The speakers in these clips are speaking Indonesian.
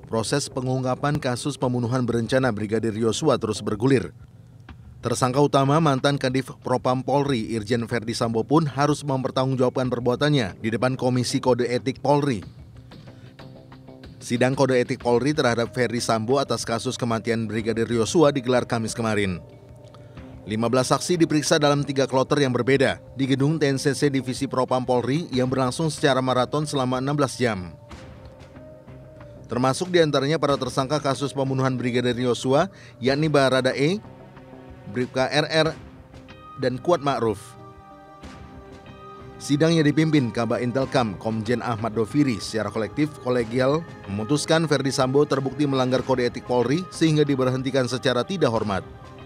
proses pengungkapan kasus pembunuhan berencana Brigadir Yosua terus bergulir. Tersangka utama mantan Kadif Propam Polri Irjen Verdi Sambo pun harus mempertanggungjawabkan perbuatannya di depan Komisi Kode Etik Polri. Sidang Kode Etik Polri terhadap Verdi Sambo atas kasus kematian Brigadir Yosua digelar Kamis kemarin. 15 saksi diperiksa dalam 3 kloter yang berbeda di gedung TNCC Divisi Propam Polri yang berlangsung secara maraton selama 16 jam. Termasuk diantaranya para tersangka kasus pembunuhan Brigadir Yosua, yakni Barada E, Bribka RR, dan Kuat Ma'ruf. Sidang yang dipimpin Kabak Intelkam Komjen Ahmad Doviri secara kolektif kolegial memutuskan Verdi Sambo terbukti melanggar Kode Etik Polri sehingga diberhentikan secara tidak hormat.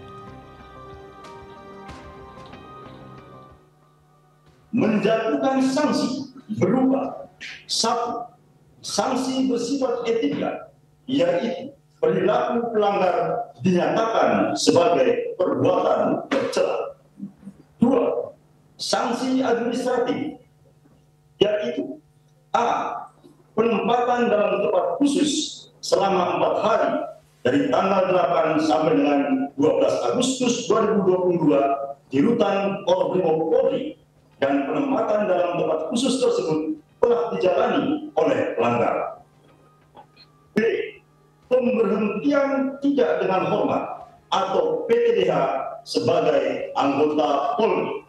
Menjatuhkan sanksi berupa 1. Sanksi bersifat etika, yaitu perilaku pelanggar dinyatakan sebagai perbuatan tercela. 2. Sanksi administratif, yaitu A. Penempatan dalam tempat khusus selama 4 hari dari tanggal 8 sampai dengan 12 Agustus 2022 di Rutan Korbrimob Polri, dan penempatan dalam tempat khusus tersebut telah dijalani oleh pelanggar. B. Pemberhentian tidak dengan hormat atau PTDH sebagai anggota Polri.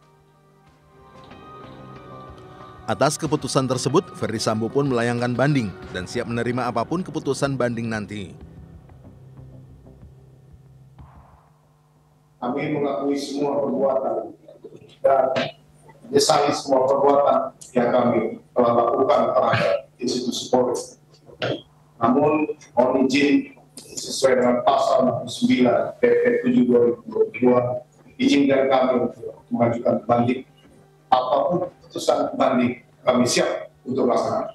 Atas keputusan tersebut, Verdi Sambo pun melayangkan banding dan siap menerima apapun keputusan banding nanti. Kami mengakui semua perbuatan dan menyesali semua perbuatan yang kami telah lakukan terhadap institusi Polri. Namun, mohon izin sesuai dengan pasal 9 PP 7 2022, izinkan kami untuk mengajukan banding. Apapun keputusan banding, kami siap untuk melaksanakan.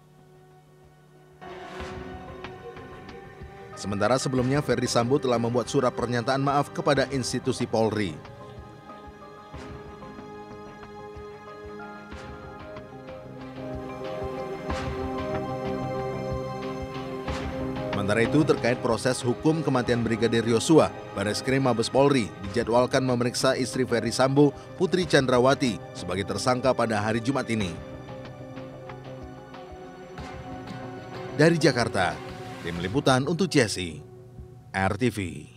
Sementara sebelumnya Verdi Sambo telah membuat surat pernyataan maaf kepada institusi Polri. Sementara itu, terkait proses hukum kematian Brigadir Yosua, Bareskrim Mabes Polri dijadwalkan memeriksa istri Verdi Sambo, Putri Chandrawati, sebagai tersangka pada hari Jumat ini. Dari Jakarta, tim liputan untuk CSI, RTV.